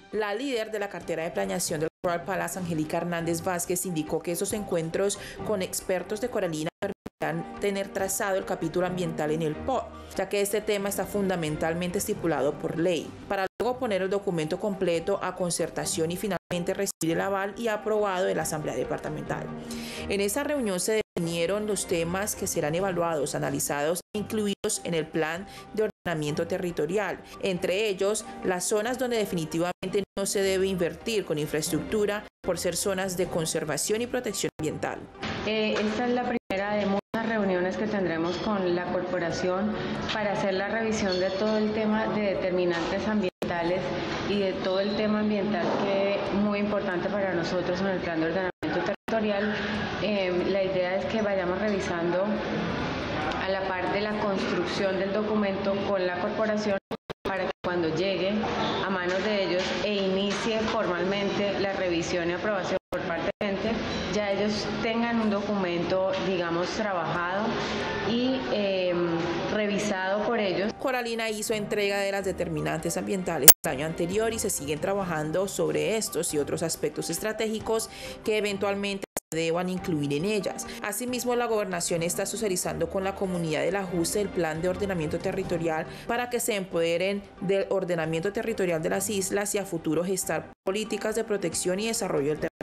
La líder de la cartera de planeación del Coral Palace, Angélica Hernández Vázquez, indicó que esos encuentros con expertos de Coralina permitirán tener trazado el capítulo ambiental en el POT, ya que este tema está fundamentalmente estipulado por ley, para luego poner el documento completo a concertación y finalmente recibir el aval y aprobado de la Asamblea Departamental. En esa reunión se definieron los temas que serán evaluados, analizados e incluidos en el plan de ordenamiento territorial, entre ellos las zonas donde definitivamente no se debe invertir con infraestructura por ser zonas de conservación y protección ambiental. Esta es la primera de muchas reuniones que tendremos con la corporación para hacer la revisión de todo el tema de determinantes ambientales y de todo el tema ambiental que es muy importante para nosotros en el plan de ordenamiento territorial. La idea es que vayamos revisando a la par de la construcción del documento con la corporación para que cuando llegue a manos de ellos e inicie formalmente la revisión y aprobación por parte de gente, ya ellos tengan un documento, digamos, trabajado y revisado por ellos. Coralina hizo entrega de las determinantes ambientales el año anterior y se siguen trabajando sobre estos y otros aspectos estratégicos que eventualmente se deban incluir en ellas. Asimismo, la gobernación está socializando con la comunidad el ajuste del plan de ordenamiento territorial para que se empoderen del ordenamiento territorial de las islas y a futuro gestar políticas de protección y desarrollo del territorio.